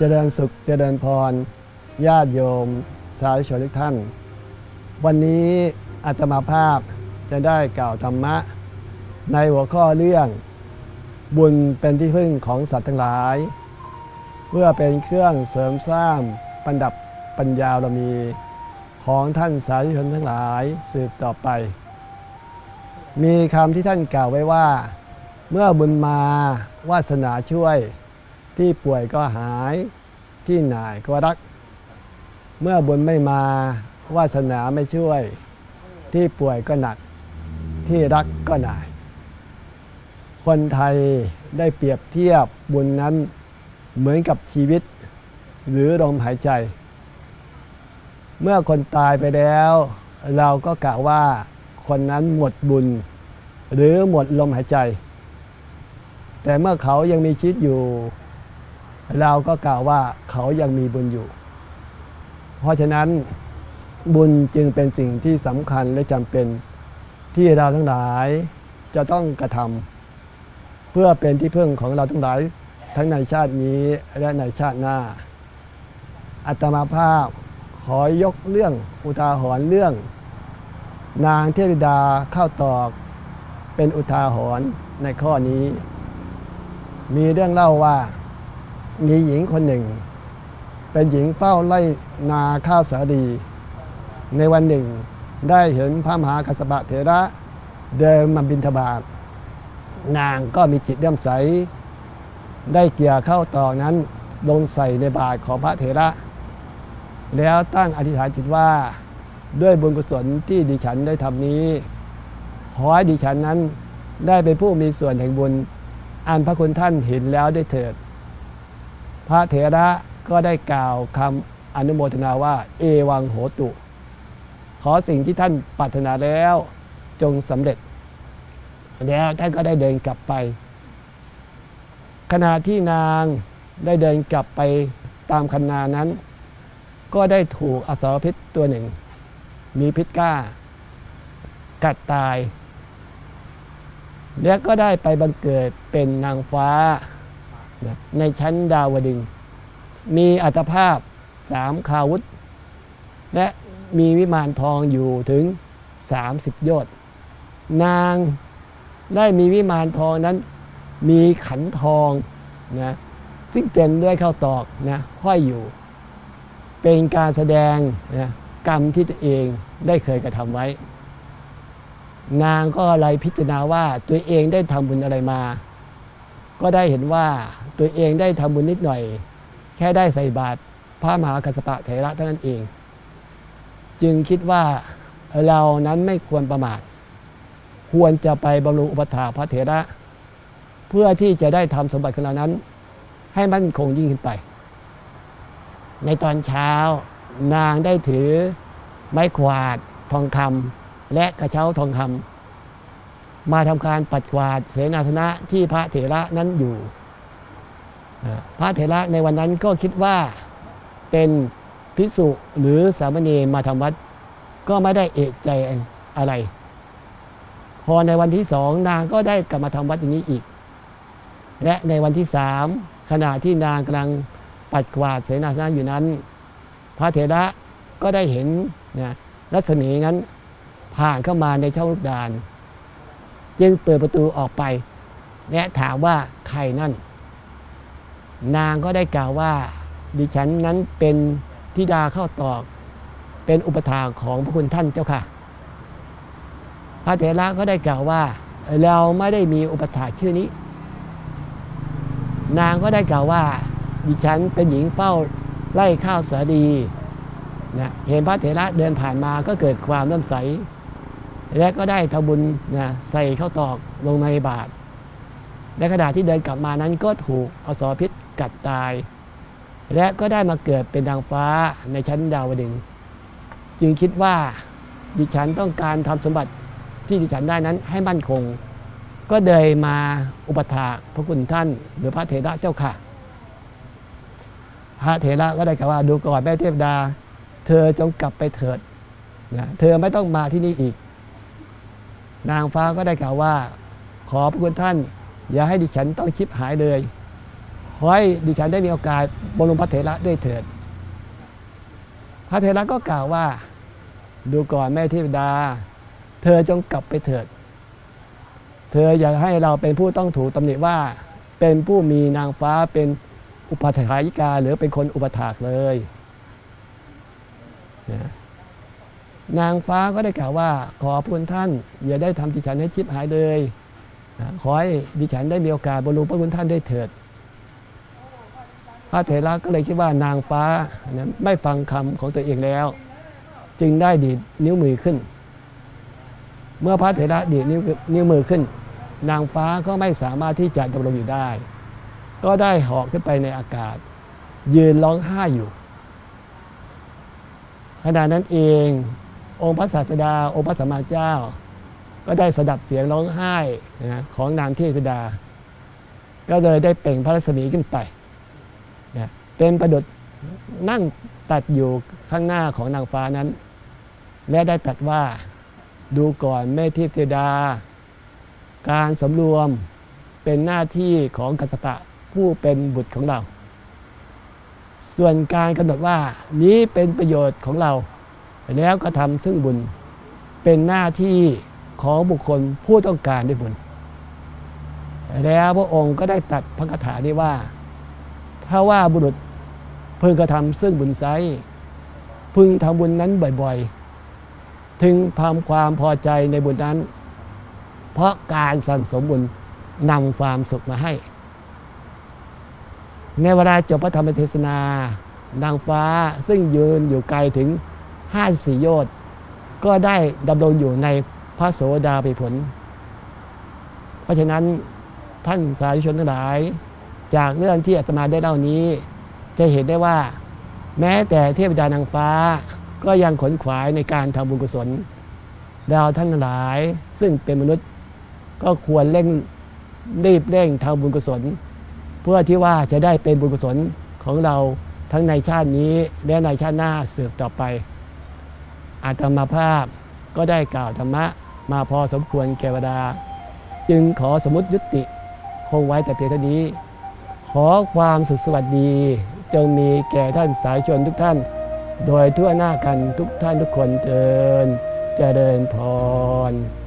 เจริญสุขเจริญพรญาติโยมสาธุชนทุกท่านวันนี้อาตมาภาพจะได้กล่าวธรรมะในหัวข้อเรื่องบุญเป็นที่พึ่งของสัตว์ทั้งหลายเพื่อเป็นเครื่องเสริมสร้างประดับปัญญาบารมีของท่านสาธุชนทั้งหลายสืบต่อไปมีคำที่ท่านกล่าวไว้ว่าเมื่อบุญมาวาสนาช่วยที่ป่วยก็หายที่หน่ายก็รักเมื่อบุญไม่มาวาสนาไม่ช่วยที่ป่วยก็หนักที่รักก็หน่ายคนไทยได้เปรียบเทียบบุญนั้นเหมือนกับชีวิตหรือลมหายใจเมื่อคนตายไปแล้วเราก็กล่าวว่าคนนั้นหมดบุญหรือหมดลมหายใจแต่เมื่อเขายังมีชีวิตอยู่เราก็กล่าวว่าเขายังมีบุญอยู่เพราะฉะนั้นบุญจึงเป็นสิ่งที่สำคัญและจำเป็นที่เราทั้งหลายจะต้องกระทำเพื่อเป็นที่พึ่งของเราทั้งหลายทั้งในชาตินี้และในชาติหน้าอาตมาภาพขอยกเรื่องอุทาหรณ์เรื่องนางเทพธิดาข้าวตอกเป็นอุทาหรณ์ในข้อนี้มีเรื่องเล่าว่ามีหญิงคนหนึ่งเป็นหญิงเฝ้าไร่นาข้าวสาลีในวันหนึ่งได้เห็นพระมหากัสสปะเถระเดินมาบิณฑบาตนางก็มีจิตเลื่อมใสได้เกี่ยข้าวตอกนั้นลงใส่ในบาตรของพระเถระแล้วตั้งอธิษฐานจิตว่าด้วยบุญกุศลที่ดิฉันได้ทำนี้ขอให้ดิฉันนั้นได้เป็นผู้มีส่วนแห่งบุญอันพระคุณท่านเห็นแล้วได้เถิดพระเถระก็ได้กล่าวคำอนุโมทนาว่าเอวังโหตุขอสิ่งที่ท่านปรารถนาแล้วจงสำเร็จแล้วท่านก็ได้เดินกลับไปขณะที่นางได้เดินกลับไปตามคันนานั้นก็ได้ถูกอสรพิษตัวหนึ่งมีพิษกล้ากัดตายและก็ได้ไปบังเกิดเป็นนางฟ้าในชั้นดาวดึงส์มีอัตภาพ3 คาวุธและมีวิมานทองอยู่ถึง30 โยชน์นางได้มีวิมานทองนั้นมีขันทองนะซึ่งเต็มด้วยข้าวตอกนะห้อยอยู่เป็นการแสดงนะกรรมที่ตัวเองได้เคยกระทำไว้นางก็อะไรพิจารณาว่าตัวเองได้ทำบุญอะไรมาก็ได้เห็นว่าตัวเองได้ทำบุญนิดหน่อยแค่ได้ใส่บาตรพระมหากัสสปะเถระเท่านั้นเองจึงคิดว่าเรานั้นไม่ควรประมาทควรจะไปบำรุงอุปถากพระเถระเพื่อที่จะได้ทำสมบัติของเรานั้นให้มั่นคงยิ่งขึ้นไปในตอนเช้านางได้ถือไม้ขวาดทองคำและกระเช้าทองคำมาทำการปัดกวาดเสนาสนะที่พระเถระนั้นอยู่พระเถระในวันนั้นก็คิดว่าเป็นภิกษุหรือสามเณรมาทำวัดก็ไม่ได้เอะใจอะไรพอในวันที่2นางก็ได้กลับมาทำวัดอย่างนี้อีกและในวันที่3ขณะที่นางกำลังปัดกวาดเสนาสนะอยู่นั้นพระเถระก็ได้เห็นนะรัศมีนั้นผ่านเข้ามาในช่องลูกดานจึงเปิดประตูออกไปและถามว่าใครนั่นนางก็ได้กล่าวว่าดิฉันนั้นเป็นธิดาข้าวตอกเป็นอุปถากของพระคุณท่านเจ้าค่ะพระเถระก็ได้กล่าวว่าเราไม่ได้มีอุปถากชื่อนี้นางก็ได้กล่าวว่าดิฉันเป็นหญิงเฝ้าไร่ข้าวสาลีนะเห็นพระเถระเดินผ่านมาก็เกิดความเลื่อมใสและก็ได้ทำบุญนะใส่ข้าวตอกลงในบาตรในขณะที่เดินกลับมานั้นก็ถูกอสรพิษกัดตายและก็ได้มาเกิดเป็นนางฟ้าในชั้นดาวดึงส์จึงคิดว่าดิฉันต้องการทำสมบัติที่ดิฉันได้นั้นให้มั่นคงก็เลยมาอุปถากพระคุณท่านหรือพระเถระเจ้าค่ะพระเถระก็ได้กล่าวว่าดูก่อนแม่เทพดาเธอจงกลับไปเถิดนะเธอไม่ต้องมาที่นี่อีกนางฟ้าก็ได้กล่าวว่าขอพระคุณท่านอย่าให้ดิฉันต้องชิบหายเลยขขอให้ดิฉันได้มีโอกาสบรมพระเถระด้วยเถิดพระเถระก็กล่าวว่าดูก่อนแม่เทวดาเธอจงกลับไปเถิดเธออยากให้เราเป็นผู้ต้องถูกตำหนิว่าเป็นผู้มีนางฟ้าเป็นอุปถายิกาหรือเป็นคนอุปถากเลยนางฟ้าก็ได้กล่าวว่าขอพระคุณท่านอย่าได้ทำดิฉันให้ชิบหายเลยขอให้ดิฉันได้มีโอกาสบรรลุพระคุณท่านได้เถิดพระเถระก็เลยคิดว่านางฟ้าไม่ฟังคำของตัวเองแล้วจึงได้ดีดนิ้วมือขึ้นเมื่อพระเถระดีดนิ้วมือขึ้นนางฟ้าก็ไม่สามารถที่จะดำรงอยู่ได้ก็ได้เหาะขึ้นไปในอากาศยืนร้องไห้อยู่ขณะนั้นเององค์พระศาสดาองค์พระสัมมาเจ้าก็ได้สดับเสียงร้องไห้ของนางเทพธิดาก็เลยได้เปล่งพระรัศมีขึ้นไปเป็นประดุจนั่งตัดอยู่ข้างหน้าของนางฟ้านั้นและได้ตรัสว่าดูก่อนแม่เทพธิดาการสำรวมเป็นหน้าที่ของกัสสปะผู้เป็นบุตรของเราส่วนการกำหนดว่านี้เป็นประโยชน์ของเราแล้วก็ทำซึ่งบุญเป็นหน้าที่ของบุคคลผู้ต้องการได้บุญแล้วพระองค์ก็ได้ตรัสพระคาถานี้ว่าถ้าว่าบุรุษพึงกระทำซึ่งบุญไซพึงทำบุญนั้นบ่อยๆถึงความพอใจในบุญนั้นเพราะการสั่งสมบุญนำความสุขมาให้ในเวลาจบพระธรรมเทศนานางฟ้าซึ่งยืนอยู่ไกลถึง54 โยชน์ก็ได้ดำรงอยู่ในพระโสดาปัตติผลเพราะฉะนั้นท่านสาธุชนทั้งหลายจากเรื่องที่อาตมาได้เล่านี้จะเห็นได้ว่าแม้แต่เทพดานางฟ้าก็ยังขนขวายในการทำบุญกุศลเราท่านหลายซึ่งเป็นมนุษย์ก็ควรรีบเร่งทำบุญกุศลเพื่อที่ว่าจะได้เป็นบุญกุศลของเราทั้งในชาตินี้และในชาติหน้าสืบต่อไปอาตมาภาพก็ได้กล่าวธรรมะมาพอสมควรแก่เวลาจึงขอสมมุติยุติคงไว้แต่เพียงเท่านี้ขอความสุขสวัสดีจงมีแก่ท่านสาธุชนทุกท่านโดยทั่วหน้ากันทุกท่านทุกคนเถิดเจริญพร